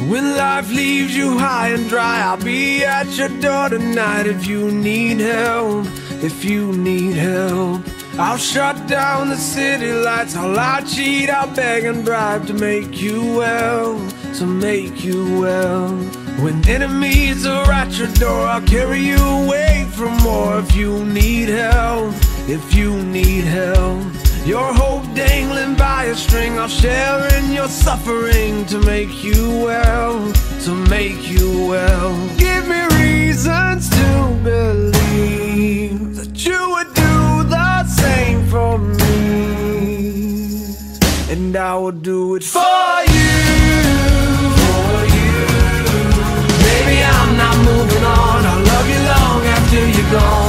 When life leaves you high and dry, I'll be at your door tonight. If you need help, if you need help, I'll shut down the city lights. I'll cheat, I'll beg and bribe to make you well, to make you well. When enemies are at your door, I'll carry you away from more. If you need help, if you need help, your hope dangling by a string, I'll share in your suffering to make you well, to make you well. Give me reasons to believe that you would do the same for me, and I will do it for you, for you. Baby, I'm not moving on. I'll love you long after you're gone.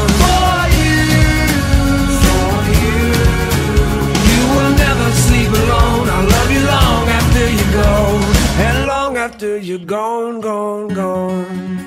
Sleep alone, I'll love you long after you go, and long after you're gone, gone, gone.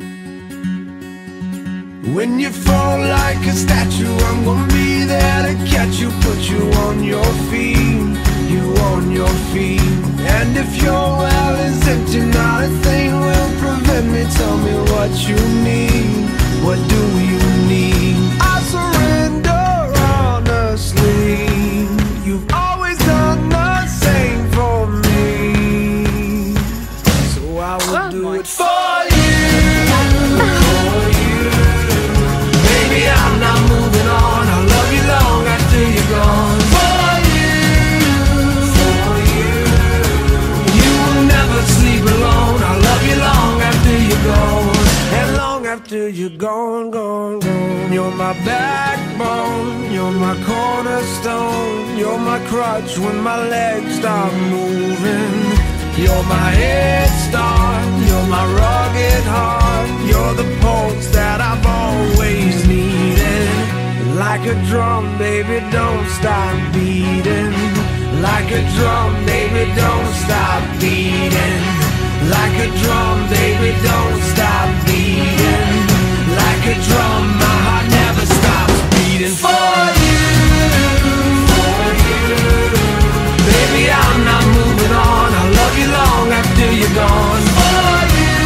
When you fall like a statue, I'm gonna be there to catch you, put you on your feet, you on your feet. And if your well is empty, not a thing will prevent me. Tell me what you need, what do you need? I surrender honestly. You've always done the same for me, so I will do it for you, for you. Baby, I'm not moving on. I'll love you long after you're gone. For you, for you. You will never sleep alone. I'll love you long after you're gone, and long after you're gone, gone, gone. You're my backbone, you're my cornerstone, you're my crutch when my legs stop moving. You're my head start, you're my rugged heart, you're the pulse that I've always needed. Like a drum, baby, don't stop beating. Like a drum, baby, don't stop beating. Like a drum, baby, don't stop beating. Like a drum, my heart never stops beating. For you, for you. Baby, I'm not moving on. I'll love you long after you're gone. For you,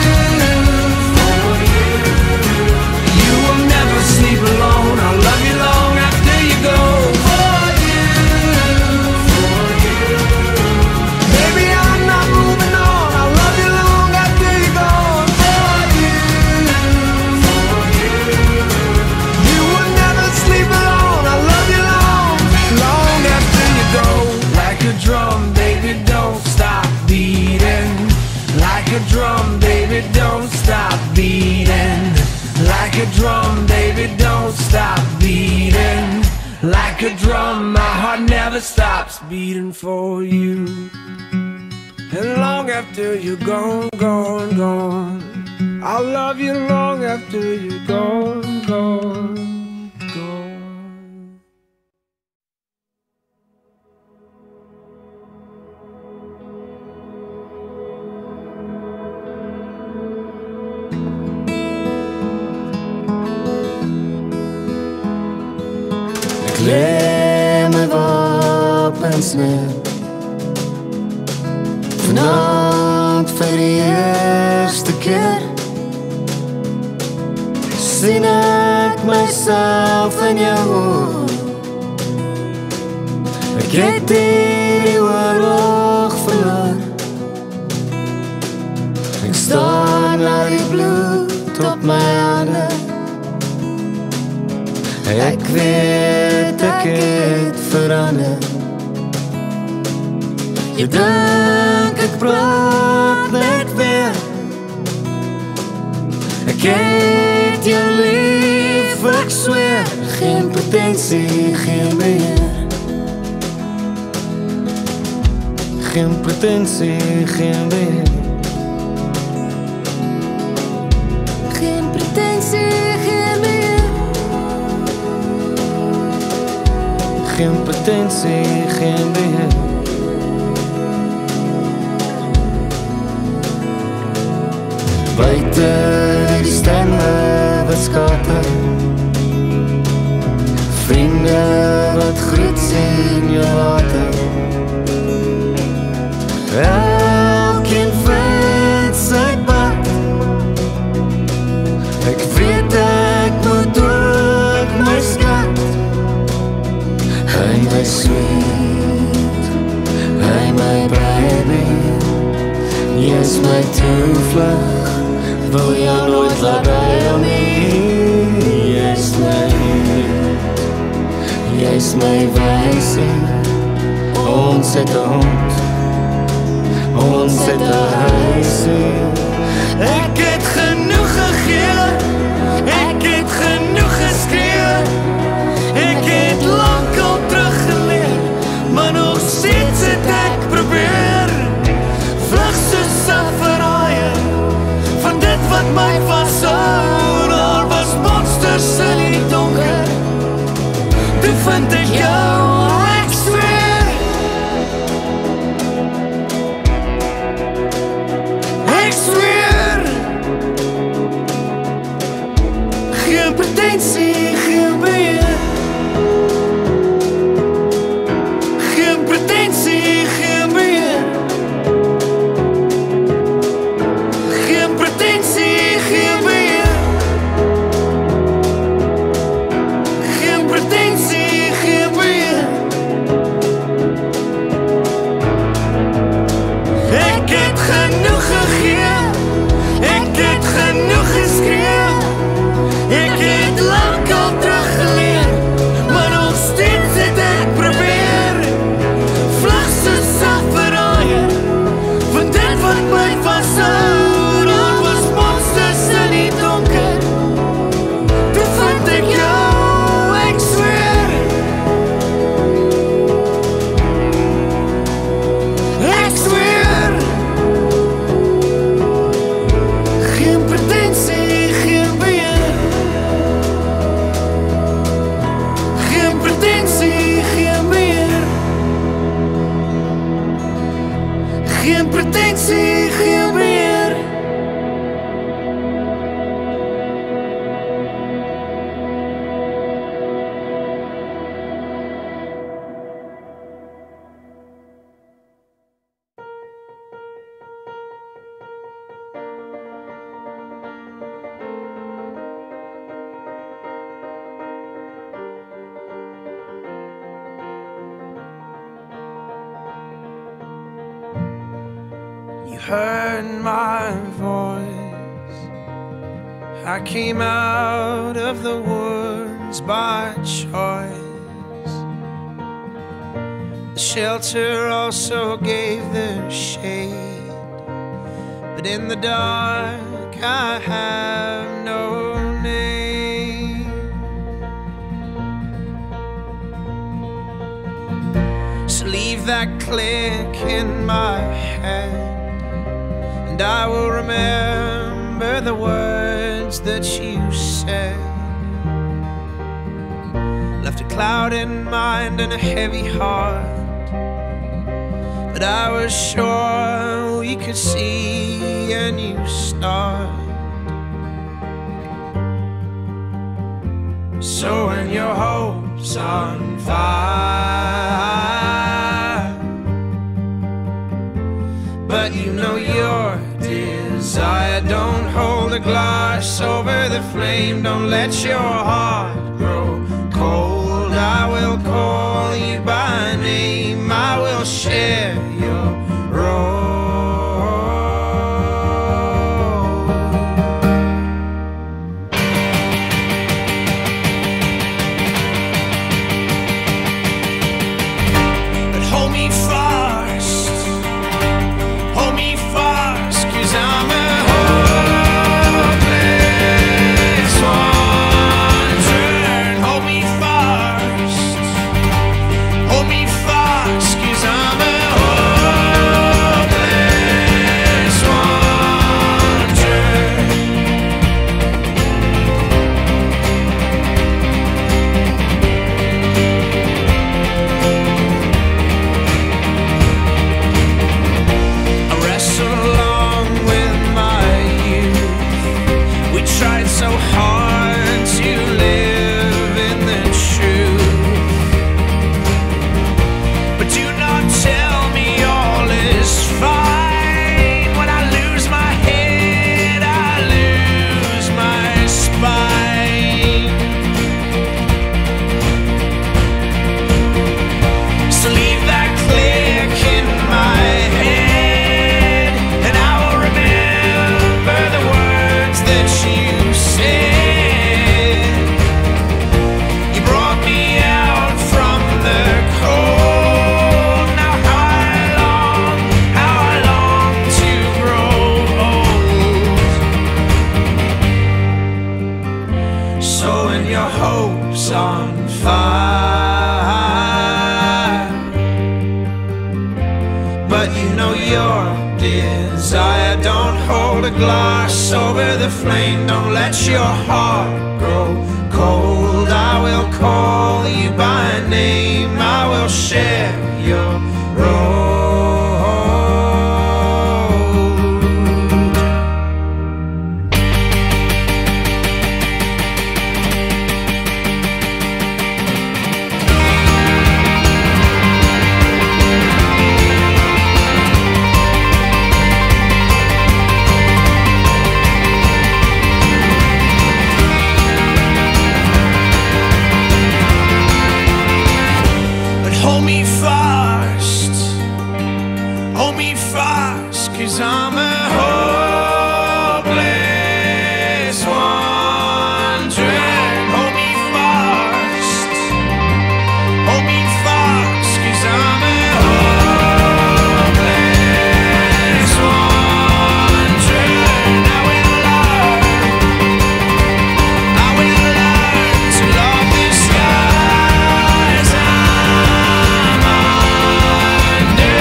for you. You will never sleep alone. I'll love you long after you go. For you, for you. Baby, I'm not moving on. I'll love you long after you're gone. For you, for you. You will never sleep alone. I'll love you long, long after you go. Like a drum, baby, don't stop beating. Like a drum, baby, don't stop beating. Like a drum, baby, don't stop beating. Like a drum, my heart never stops beating for you. And long after you're gone, gone, gone, I'll love you long after you're gone, gone, gone. Ek lê my wapens neer vanaand vir die eerste keer. Sien ek myself in jou oë. Ek het die oorlog verloor. Ek staan na die bloed op my hande. Ek weet ek het verander. Jy dink ek praat net weer. Ek het jou lief, ek sweer. Geen pretensie, geen beheer. Geen pretensie, geen beheer. Geen pretensie, geen beheer. Geen pretensie, geen beheer. Buiten die stemme wat skater, vriende wat groet sien jou water. Elkeen ver my toevlug, wil jou nooit laat huil nie. Jy's my wysie. Ons het 'n hond, ons het 'n huisie. Ek het genoeg gegee, ek het genoeg geskree. Ek het lank al teruggeleer, maar nog steeds het ek probeer. Vlug soos 'n verraaier van dit wat my vashou. Daar was monsters in die donker, toe vind ek jou, ek sweer. Ek sweer. Geen pretensie, geen beheer. Geen pretensie, geen beheer. Geen pretensie, geen beheer. Geen pretensie, geen beheer. Ek het genoeg gegee, ek het genoeg geskree. Ek het lank al teruggeleer, maar nog steeds het ek probeer. Vlug soos 'n verraaier van dit wat my vashou. Daar was monsters in die donker, toe vind ek jou, ek sweer. Ek sweer. Geen pretensie, geen beheer. Geen pretensie, geen beheer. Geen pretensie, geen beheer. You heard my voice. I came out of the woods by choice. The shelter also gave the shade, but in the dark I have no name. So leave that click in my head, and I will remember the words that you said. Left a cloud in mind and a heavy heart, but I was sure we could see a new start. So when your hope's on fire, but you know your desire, don't hold a glass over the flame. Don't let your heart grow cold. I will call you by name. I will share your role. But hold me fast, hold me fast, 'cause I'm a hopeless wanderer. Hold me fast, hold me fast, 'cause I'm a hopeless wanderer. but you know your desire. Don't hold a glass over the flame, don't let your heart grow cold. I will call you by name, I will share your road. Hold me fast, 'cause I'm a hopeless wandering. Hold me fast, 'cause I'm a hopeless wandering. I will learn to love the skies I'm under.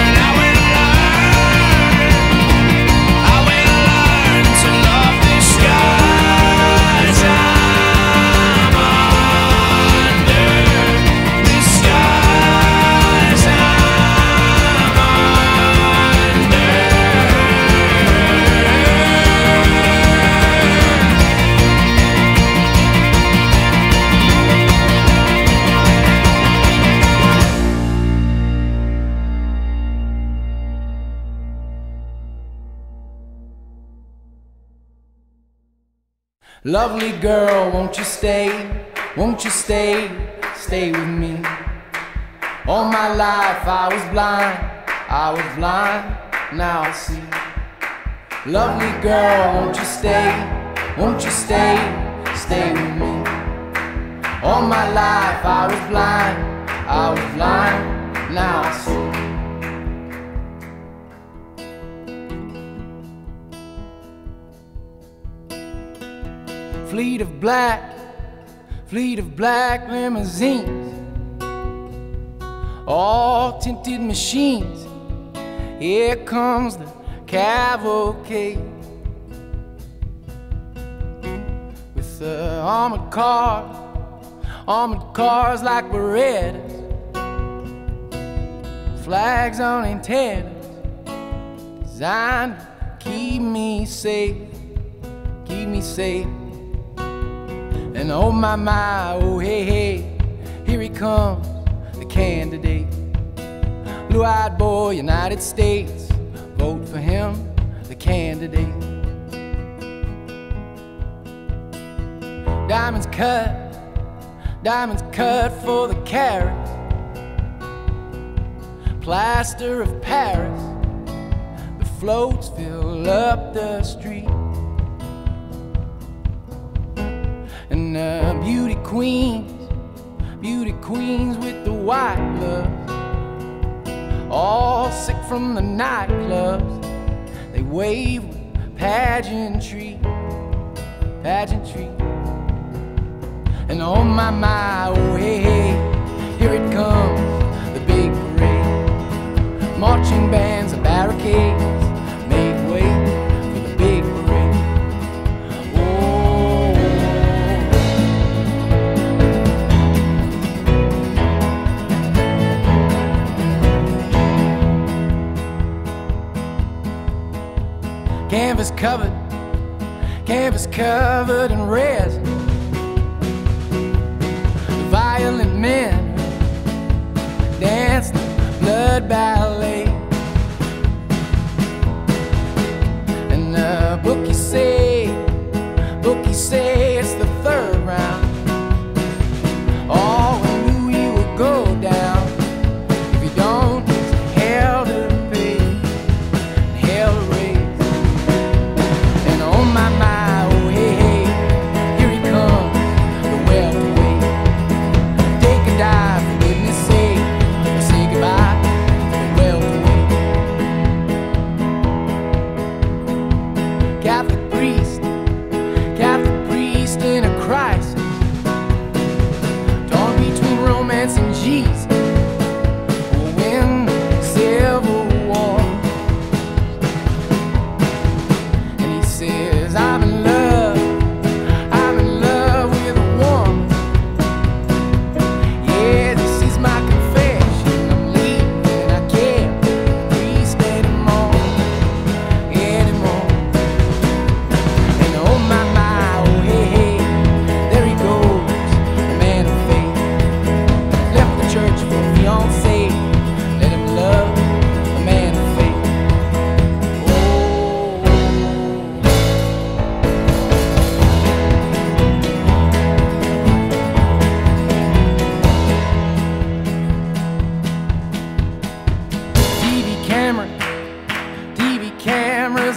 Lovely girl, won't you stay? Won't you stay? Stay with me. All my life I was blind, now I see. Lovely girl, won't you stay? Won't you stay? Stay with me. All my life I was blind, now I see. Fleet of black limousines, all tinted machines. Here comes the cavalcade with the armored cars like Berettas, flags on antennas, designed to keep me safe. And oh my, oh hey, hey, here he comes, the candidate. Blue-eyed boy, United States, vote for him, the candidate. Diamonds cut for the carats, plaster of Paris, the floats fill up the street. And beauty queens with the white gloves, all sick from the nightclubs. They wave with pageantry. And oh my, oh hey, hey, here it comes, the big parade. Marching bands and barricades make way for the big parade. Canvas covered in resin. The violent men dance the blood ballet. And the bookies say it's the third round. All we knew you would go down. If you don't, it's hell to pay and hell to raise. And oh my, oh hey, hey, here he comes, the welterweight. Take a dive, for goodness sake, say goodbye to the welterweight.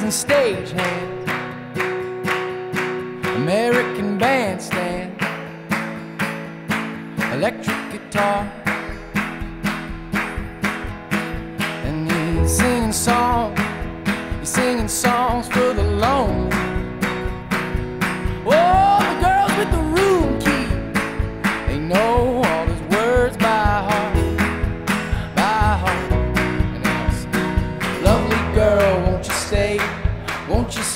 and stagehands, American bandstand, electric guitar, and he's singing songs for the lonely. Oh, the girls with the room key, they know all his words by heart, and ask, lovely girl, won't you stay? Won't you